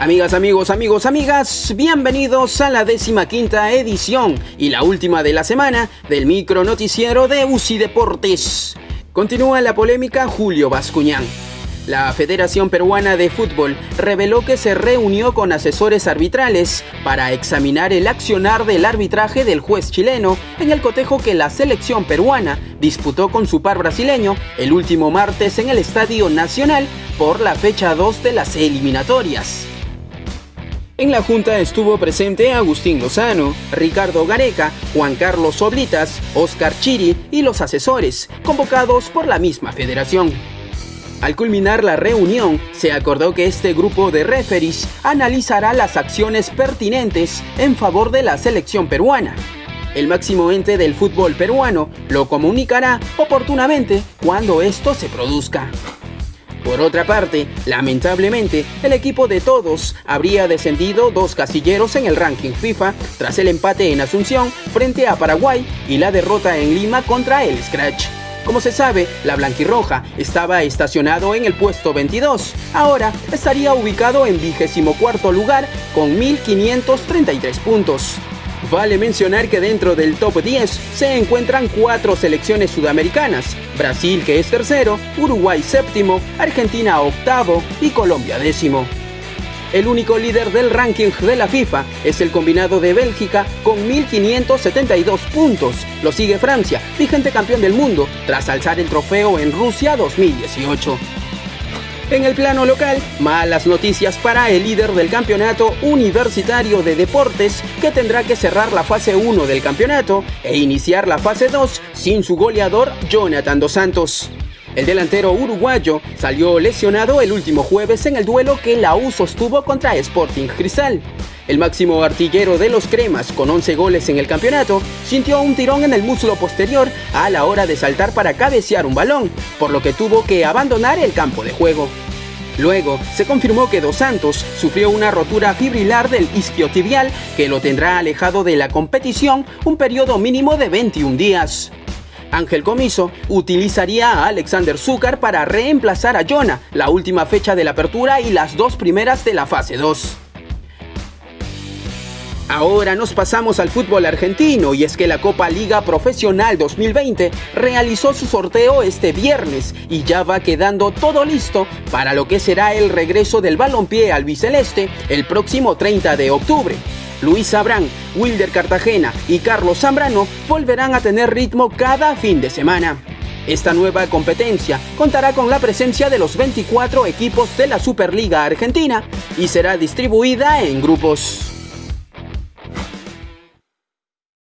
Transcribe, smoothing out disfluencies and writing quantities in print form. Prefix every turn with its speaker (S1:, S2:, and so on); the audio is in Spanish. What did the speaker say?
S1: Amigas, bienvenidos a la 15ª edición y la última de la semana del micro noticiero de UCI Deportes. Continúa la polémica Julio Bascuñán. La Federación Peruana de Fútbol reveló que se reunió con asesores arbitrales para examinar el accionar del arbitraje del juez chileno en el cotejo que la selección peruana disputó con su par brasileño el último martes en el Estadio Nacional por la fecha 2 de las eliminatorias. En la junta estuvo presente Agustín Lozano, Ricardo Gareca, Juan Carlos Oblitas, Oscar Chiri y los asesores, convocados por la misma federación. Al culminar la reunión, se acordó que este grupo de referees analizará las acciones pertinentes en favor de la selección peruana. El máximo ente del fútbol peruano lo comunicará oportunamente cuando esto se produzca. Por otra parte, lamentablemente, el equipo de todos habría descendido 2 casilleros en el ranking FIFA tras el empate en Asunción frente a Paraguay y la derrota en Lima contra el Scratch. Como se sabe, la blanquirroja estaba estacionado en el puesto 22. Ahora estaría ubicado en 24º lugar con 1.533 puntos. Vale mencionar que dentro del top 10 se encuentran 4 selecciones sudamericanas: Brasil, que es tercero, Uruguay séptimo, Argentina octavo y Colombia décimo. El único líder del ranking de la FIFA es el combinado de Bélgica con 1.572 puntos. Lo sigue Francia, vigente campeón del mundo, tras alzar el trofeo en Rusia 2018. En el plano local, malas noticias para el líder del campeonato Universitario de Deportes, que tendrá que cerrar la fase 1 del campeonato e iniciar la fase 2 sin su goleador Jonathan dos Santos. El delantero uruguayo salió lesionado el último jueves en el duelo que la U sostuvo contra Sporting Cristal. El máximo artillero de los cremas, con 11 goles en el campeonato, sintió un tirón en el muslo posterior a la hora de saltar para cabecear un balón, por lo que tuvo que abandonar el campo de juego. Luego, se confirmó que Dos Santos sufrió una rotura fibrilar del isquiotibial que lo tendrá alejado de la competición un periodo mínimo de 21 días. Ángel Comiso utilizaría a Alexander Zúcar para reemplazar a Jona, la última fecha de la apertura y las 2 primeras de la fase 2. Ahora nos pasamos al fútbol argentino, y es que la Copa Liga Profesional 2020 realizó su sorteo este viernes y ya va quedando todo listo para lo que será el regreso del balompié albiceleste el próximo 30 de octubre. Luis Abrán, Wilder Cartagena y Carlos Zambrano volverán a tener ritmo cada fin de semana. Esta nueva competencia contará con la presencia de los 24 equipos de la Superliga Argentina y será distribuida en grupos.